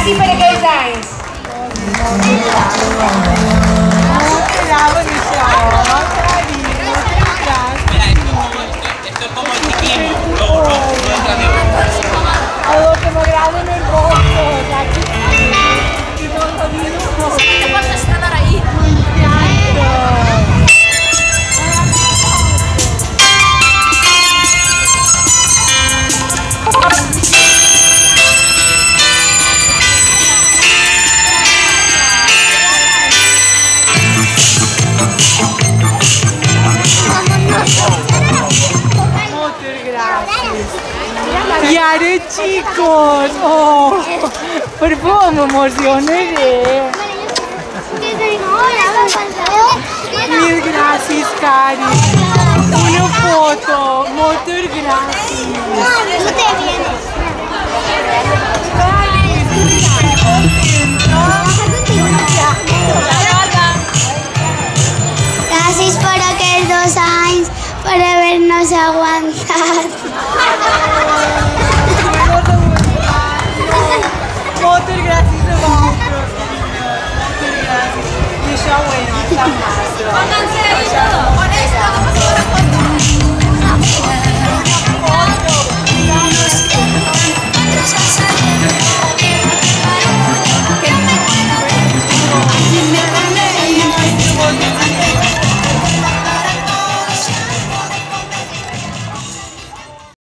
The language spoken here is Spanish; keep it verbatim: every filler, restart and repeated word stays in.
Grazie per i design. Bravo, diciamo, carino, grazie. Esto es como el ciclismo, luego, ¿no? Algo que me agrada en el bosco, aquí. Y no lo digo. Sí, te puedes estar ahí. Iară, chicos! Oh, per favor, mă emoționare! Mil gracias, Cari! Una foto! Moltes gràcies!